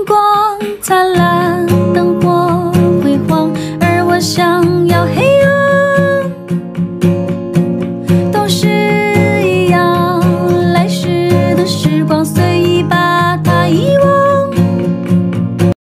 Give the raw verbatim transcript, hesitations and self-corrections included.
光灿烂，灯火辉煌，而我想要黑暗。都是一样，来时的时光。